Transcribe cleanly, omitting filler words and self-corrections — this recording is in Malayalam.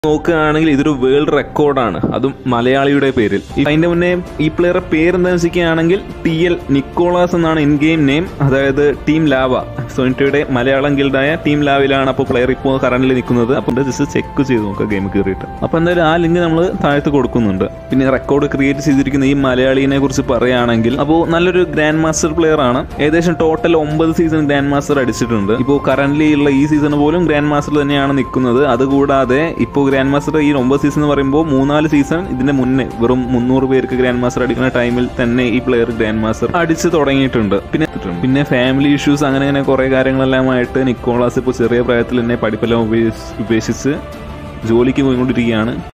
നോക്കുകയാണെങ്കിൽ ഇതൊരു വേൾഡ് റെക്കോർഡാണ്, അതും മലയാളിയുടെ പേരിൽ. അതിന്റെ മുന്നേ ഈ പ്ലെയറുടെ പേര് എന്താ വെച്ചിരിക്കുകയാണെങ്കിൽ TL നിക്കോളാസ് എന്നാണ് ഇൻ ഗെയിം നെയിം. അതായത് ടീം ലാവ, സോണിറ്റയുടെ മലയാളം ഗിൽഡായ ടീം ലാവിലാണ് അപ്പോൾ പ്ലെയർ ഇപ്പോൾ കറന്റിൽ നിൽക്കുന്നത്. അപ്പോൾ ജസ്റ്റ് ചെക്ക് ചെയ്ത് നോക്കുക ഗെയിം കയറിയിട്ട്. അപ്പോൾ എന്തായാലും ആ ലിങ്ക് നമ്മൾ താഴത്ത് കൊടുക്കുന്നുണ്ട്. പിന്നെ റെക്കോർഡ് ക്രിയേറ്റ് ചെയ്തിരിക്കുന്ന ഈ മലയാളിനെ കുറിച്ച് പറയുകയാണെങ്കിൽ അപ്പോൾ നല്ലൊരു ഗ്രാൻഡ് മാസ്റ്റർ പ്ലെയർ ആണ്. ഏകദേശം ടോട്ടൽ 9 സീസൺ ഗ്രാൻഡ് മാസ്റ്റർ അടിച്ചിട്ടുണ്ട്. ഇപ്പോൾ കറന്റ്ലി ഉള്ള ഈ സീസൺ പോലും ഗ്രാൻഡ് മാസ്റ്റർ തന്നെയാണ് നിൽക്കുന്നത്. അതുകൂടാതെ ഇപ്പോൾ ഗ്രാൻഡ് മാസ്റ്റർ ഈ 9 സീസൺ എന്ന് പറയുമ്പോൾ 3-4 സീസൺ ഇതിന്റെ മുന്നേ വെറും 300 പേർക്ക് ഗ്രാൻഡ് മാസ്റ്റർ അടിക്കുന്ന ടൈമിൽ തന്നെ ഈ പ്ലെയർ ഗ്രാൻഡ് മാസ്റ്റർ അടിച്ച് തുടങ്ങിയിട്ടുണ്ട്. പിന്നെ ഫാമിലി ഇഷ്യൂസ് അങ്ങനെ കുറെ കാര്യങ്ങളെല്ലാമായിട്ട് നിക്കോളാസ് ഇപ്പോൾ ചെറിയ പ്രായത്തിൽ തന്നെ പഠിപ്പെല്ലാം ഉപേക്ഷിച്ച് ജോലിക്ക് പോയിക്കൊണ്ടിരിക്കുകയാണ്.